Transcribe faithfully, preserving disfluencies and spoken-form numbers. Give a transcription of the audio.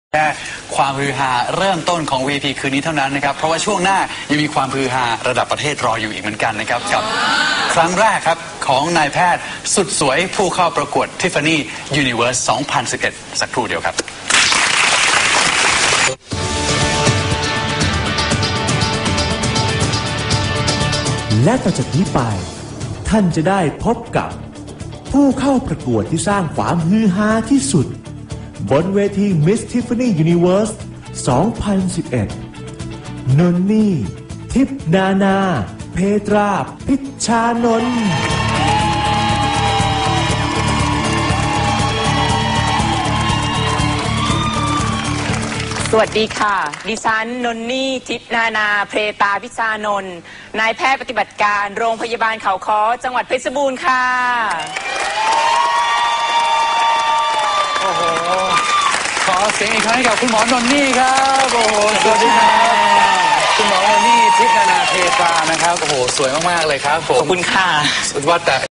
แค่ความฮือฮาเริ่มต้นของ วี พี คืนนี้เท่านั้นนะครับเพราะว่าช่วงหน้ายังมีความฮือฮาระดับประเทศรออยู่อีกเหมือนกันนะครับกับครั้งแรกครับของนายแพทย์สุดสวยผู้เข้าประกวด Tiffany Universe สองพันสิบเอ็ด สักครู่เดียวครับและต่อจากนี้ไปท่านจะได้พบกับผู้เข้าประกวดที่สร้างความฮือฮาที่สุดบนเวที Miss Tiffany Universe สองพันสิบเอ็ด นนนี่ ทิพนานา เพตรา พิชชานนท์สวัสดีค่ะดิฉันนนนี่ ทิพนานา เพตรา พิชชานนท์นายแพทย์ปฏิบัติการโรงพยาบาลเขาค้อจังหวัดเพชรบูรณ์ค่ะโอ้โหขอเสียงอีกครั้งให้กับคุณหมอนนนี่ครับโอ้โหสวัสดีครับคุณหมอนนนี่ ทิพนานา เพตรานะครับโอ้โหสวยมากๆเลยครับผมขอบคุณค่ะว่าแต่